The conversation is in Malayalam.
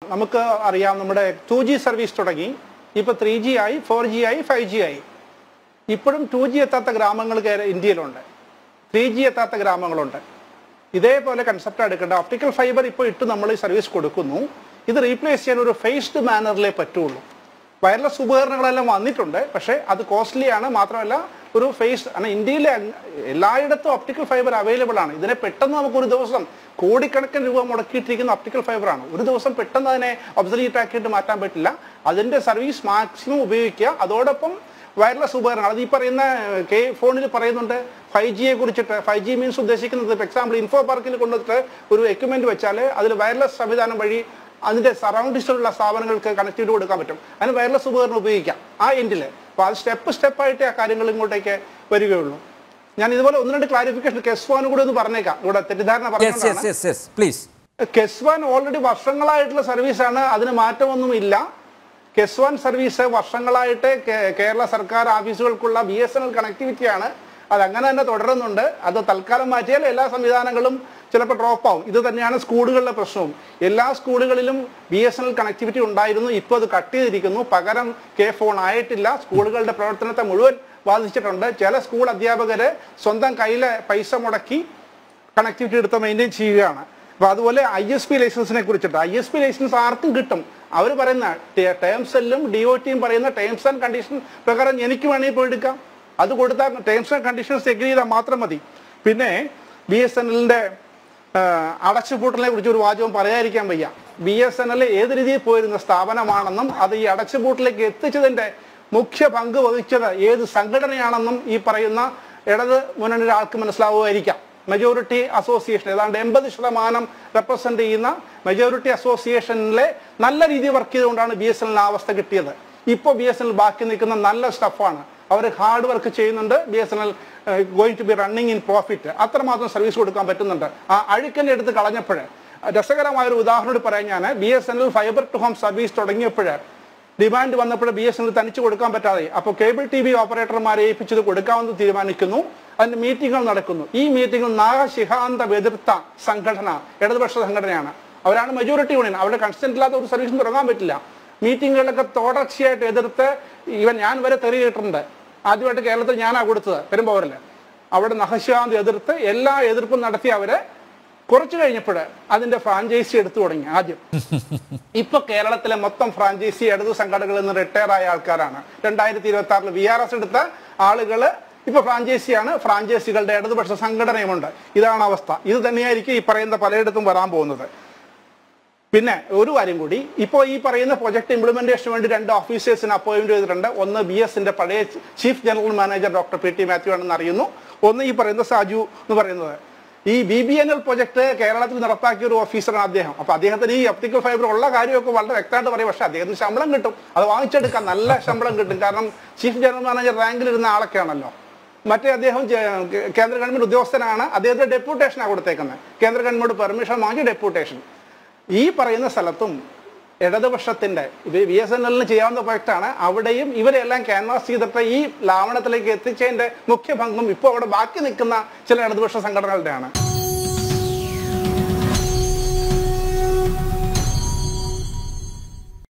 നമുക്ക് അറിയാം നമ്മുടെ 2G സർവീസ് തുടങ്ങി. ഇപ്പോൾ 3G ആയി, 4G ആയി, 5G ആയി. ഇപ്പോഴും 2G എത്താത്ത ഗ്രാമങ്ങൾ ഇന്ത്യയിലുണ്ട്, 3G എത്താത്ത ഗ്രാമങ്ങളുണ്ട്. ഇതേപോലെ കൺസെപ്റ്റ് എടുക്കേണ്ട. ഒപ്റ്റിക്കൽ ഫൈബർ ഇപ്പോൾ ഇട്ട് നമ്മൾ ഈ സർവീസ് കൊടുക്കുന്നു. ഇത് റീപ്ലേസ് ചെയ്യാൻ ഒരു ഫേസ്ഡ് മാനറിലേ പറ്റുള്ളൂ. വയർലെസ് ഉപകരണങ്ങളെല്ലാം വന്നിട്ടുണ്ട്, പക്ഷേ അത് കോസ്റ്റ്ലി ആണ്. മാത്രമല്ല ഒരു ഫേസ് ആണ്. ഇന്ത്യയിലെ എല്ലായിടത്തും ഒപ്റ്റിക്കൽ ഫൈബർ അവൈലബിൾ ആണ്. ഇതിനെ പെട്ടെന്ന് നമുക്കൊരു ദിവസം കോടിക്കണക്കിന് രൂപ മുടക്കിയിട്ടിരിക്കുന്ന ഒപ്റ്റിക്കൽ ഫൈബറാണ്. ഒരു ദിവസം പെട്ടെന്ന് അതിനെ ഒബ്സൊലീറ്റ് ആക്കിയിട്ട് മാറ്റാൻ പറ്റില്ല. അതിൻ്റെ സർവീസ് മാക്സിമം ഉപയോഗിക്കുക. അതോടൊപ്പം വയർലെസ് ഉപകരണങ്ങൾ, അത് ഈ പറയുന്ന ഫോണിൽ പറയുന്നുണ്ട് 5Gയെ കുറിച്ചിട്ട്. 5G മീൻസ് ഉദ്ദേശിക്കുന്നത് ഇപ്പോൾ എക്സാമ്പിൾ ഇൻഫോ പാർക്കിൽ കൊണ്ടുവന്നിട്ട് ഒരു എക്യുപ്മെന്റ് വെച്ചാൽ അതിൽ വയർലെസ് സംവിധാനം വഴി അതിൻ്റെ സറൗണ്ടിങ്സിലുള്ള സ്ഥാപനങ്ങൾക്ക് കണക്ടിവിറ്റി കൊടുക്കാൻ പറ്റും. അതിന് വയർലെസ് ഉപകരണം ഉപയോഗിക്കാം ആ എൻഡിൽ. അപ്പോൾ അത് സ്റ്റെപ്പായിട്ട് ആ കാര്യങ്ങൾ ഇങ്ങോട്ടേക്ക് വരികയുള്ളൂ. ഞാൻ ഇതുപോലെ ഒന്ന് രണ്ട് ക്ലാരിഫിക്കേഷൻ കെസ്വാനും കൂടെ ഒന്ന് പറഞ്ഞേക്കാം. ഇവിടെ തെറ്റിദ്ധാരണ പറഞ്ഞതാണ്. കെസ്വാൻ ഓൾറെഡി വർഷങ്ങളായിട്ടുള്ള സർവീസാണ്, അതിന് മാറ്റമൊന്നും ഇല്ല. കെസ്വാൻ സർവീസ് വർഷങ്ങളായിട്ട് കേരള സർക്കാർ ഓഫീസുകൾക്കുള്ള BSNL കണക്ടിവിറ്റിയാണ്. അതങ്ങനെ തന്നെ തുടരുന്നുണ്ട്. അത് തൽക്കാലം മാറ്റിയാൽ എല്ലാ സംവിധാനങ്ങളും ചിലപ്പോൾ ഡ്രോപ്പ് ആവും. ഇത് തന്നെയാണ് സ്കൂളുകളിലെ പ്രശ്നവും. എല്ലാ സ്കൂളുകളിലും BSNL കണക്ടിവിറ്റി ഉണ്ടായിരുന്നു, ഇപ്പോൾ അത് കട്ട് ചെയ്തിരിക്കുന്നു. പകരം ഫോൺ ആയിട്ടില്ല. സ്കൂളുകളുടെ പ്രവർത്തനത്തെ മുഴുവൻ ബാധിച്ചിട്ടുണ്ട്. ചില സ്കൂൾ അധ്യാപകർ സ്വന്തം കയ്യിലെ പൈസ മുടക്കി കണക്ടിവിറ്റി എടുത്ത് മെയിൻറ്റെയിൻ ചെയ്യുകയാണ്. അപ്പോൾ അതുപോലെ ISP ലൈസൻസിനെ കുറിച്ചിട്ട്, ISP ലൈസൻസ് ആർക്കും കിട്ടും. അവർ പറയുന്ന ടേംസെല്ലും DOTയും പറയുന്ന ടേംസ് ആൻഡ് കണ്ടീഷൻ പ്രകാരം എനിക്ക് വേണമെങ്കിൽ പോയി എടുക്കാം. അത് കൊടുത്താൽ ടേംസ് ആൻഡ് കണ്ടീഷൻസ് എഗ്രി ചെയ്താൽ മാത്രം മതി. പിന്നെ BSNLന്റെ അടച്ചുപൂട്ടലിനെ കുറിച്ച് ഒരു വാചകം പറയാതിരിക്കാൻ വയ്യ. BSNL ഏത് രീതിയിൽ പോയിരുന്ന സ്ഥാപനമാണെന്നും അത് ഈ അടച്ചുപൂട്ടലിലേക്ക് എത്തിച്ചതിൻ്റെ മുഖ്യ പങ്ക് വഹിച്ചത് ഏത് സംഘടനയാണെന്നും ഈ പറയുന്ന ഇടത് മുന്നണിയുടെ ആൾക്ക് മനസ്സിലാവുമായിരിക്കാം. മെജോറിറ്റി അസോസിയേഷൻ ഏതാണ്ട് 80% റെപ്രസെന്റ് ചെയ്യുന്ന മെജോറിറ്റി അസോസിയേഷനിലെ നല്ല രീതിയിൽ വർക്ക് ചെയ്തുകൊണ്ടാണ് BSNL അവസ്ഥ കിട്ടിയത്. ഇപ്പോൾ BSNL ബാക്കി നിൽക്കുന്ന നല്ല സ്റ്റഫാണ്. അവർ ഹാർഡ് വർക്ക് ചെയ്യുന്നുണ്ട്. BSNL going to be running in profit. അത്രമാത്രം സർവീസ് കൊടുക്കാൻ പറ്റുന്നുണ്ട്. ആ അഴുക്കൻ്റെ എടുത്ത് കളഞ്ഞപ്പോൾ രസകരമായൊരു ഉദാഹരണം പറയാൻ ഞാൻ BSNL fibre to home service തുടങ്ങിയപ്പോൾ ഡിമാൻഡ് വന്നപ്പോൾ BSNL തനിച്ച് കൊടുക്കാൻ പറ്റാതെ അപ്പോൾ കേബിൾ TV ഓപ്പറേറ്റർമാരെ ഏൽപ്പിച്ചത് കൊടുക്കാമെന്ന് തീരുമാനിക്കുന്നു. അതിൻ്റെ മീറ്റിങ്ങുകൾ നടക്കുന്നു. ഈ മീറ്റിംഗിൽ നാഗശിഹാന്തം എതിർത്ത സംഘടന ഇടതുപക്ഷ സംഘടനയാണ്. അവരാണ് മെജോറിറ്റി യൂണിയൻ. അവരുടെ കൺസെന്റ് ഇല്ലാത്ത ഒരു സർവീസും തുടങ്ങാൻ പറ്റില്ല. മീറ്റിങ്ങുകളിലൊക്കെ തുടർച്ചയായിട്ട് എതിർത്ത് ഞാൻ വരെ തെറിയിട്ടുണ്ട്. ആദ്യമായിട്ട് കേരളത്തിൽ ഞാനാണ് കൊടുത്തത് പെരുമ്പാവൂരിൽ. അവിടെ നഖശിഹാന്തം എതിർത്ത് എല്ലാ എതിർപ്പും നടത്തി അവരെ കുറച്ച് കഴിഞ്ഞപ്പോൾ അതിന്റെ ഫ്രാഞ്ചൈസി എടുത്തു തുടങ്ങി ആദ്യം. ഇപ്പൊ കേരളത്തിലെ മൊത്തം ഫ്രാഞ്ചൈസി ഇടതു സംഘടനകളിൽ നിന്ന് റിട്ടയർ ആയ ആൾക്കാരാണ്. 2026 VRS എടുത്ത ആളുകള് ഇപ്പൊ ഫ്രാഞ്ചൈസിയാണ്. ഫ്രാഞ്ചൈസികളുടെ ഇടതുപക്ഷ സംഘടനയുമുണ്ട്. ഇതാണ് അവസ്ഥ. ഇത് തന്നെയായിരിക്കും ഈ പറയുന്ന പലയിടത്തും വരാൻ പോകുന്നത്. പിന്നെ ഒരു കാര്യം കൂടി, ഇപ്പോൾ ഈ പറയുന്ന പ്രൊജക്ട് ഇംപ്ലിമെന്റേഷന് വേണ്ടി 2 ഓഫീസേഴ്സിന് അപ്പോയിന്റ് ചെയ്തിട്ടുണ്ട്. ഒന്ന് BSന്റെ പഴയ chief general manager doctor PT Mathew ആണെന്ന് അറിയുന്നു. ഒന്ന് ഈ പറയുന്ന സാജു എന്ന് പറയുന്നത്. ഈ BBNL പ്രൊജക്ട് കേരളത്തിൽ നടപ്പാക്കിയ ഒരു ഓഫീസറാണ് അദ്ദേഹം. അപ്പൊ അദ്ദേഹത്തിന് ഈ ഒപ്റ്റിക്കൽ ഫൈബർ ഉള്ള കാര്യമൊക്കെ വളരെ വ്യക്തമായിട്ട് പറയും. പക്ഷെ അദ്ദേഹത്തിന് ശമ്പളം കിട്ടും, അത് വാങ്ങിച്ചെടുക്കാൻ നല്ല ശമ്പളം കിട്ടും. കാരണം ചീഫ് ജനറൽ മാനേജർ റാങ്കിലിരുന്ന ആളൊക്കെ ആണല്ലോ. മറ്റേ അദ്ദേഹം കേന്ദ്ര ഗവൺമെന്റ് ഉദ്യോഗസ്ഥനാണ്. അദ്ദേഹത്തിന് ഡെപ്യൂട്ടേഷനാണ് കൊടുത്തേക്കുന്നത്. കേന്ദ്ര ഗവൺമെന്റ് പെർമിഷൻ വാങ്ങി ഡെപ്യൂട്ടേഷൻ. ഈ പറയുന്ന സ്ഥലത്തും ഇടതുപക്ഷത്തിന്റെ BSNLന് ചെയ്യാവുന്ന പ്രൊജക്റ്റാണ്. അവിടെയും ഇവരെല്ലാം ക്യാൻവാസ് ചെയ്തിട്ട് ഈ ലാവണത്തിലേക്ക് എത്തിച്ചതിന്റെ മുഖ്യ പങ്കും ഇപ്പോൾ അവിടെ ബാക്കി നിൽക്കുന്ന ചില ഇടതുപക്ഷ സംഘടനകളുടെയാണ്.